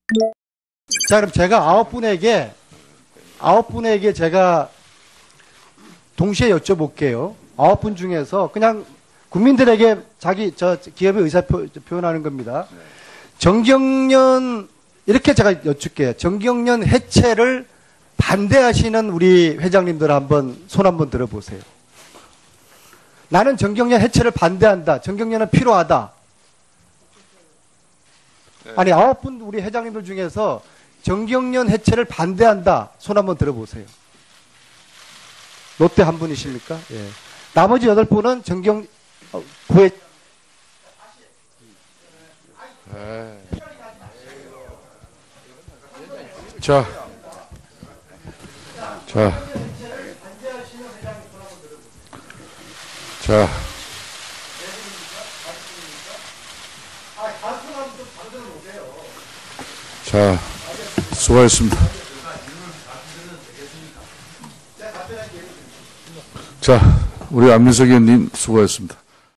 자, 그럼 제가 9분에게 제가 동시에 여쭤볼게요. 9분 중에서 그냥 국민들에게 기업의 의사 표현하는 겁니다. 정경련, 이렇게 제가 여쭙게요. 정경련 해체를 반대하시는 우리 회장님들 손 한번 들어보세요. 나는 정경련 해체를 반대한다. 정경련은 필요하다. 네. 아니, 9분 우리 회장님들 중에서 정경련 해체를 반대한다. 손 한번 들어보세요. 롯데 한 분이십니까? 예. 나머지 8분은 구해. 자. 자, 수고하셨습니다. 자, 우리 안민석 의원님 수고하셨습니다.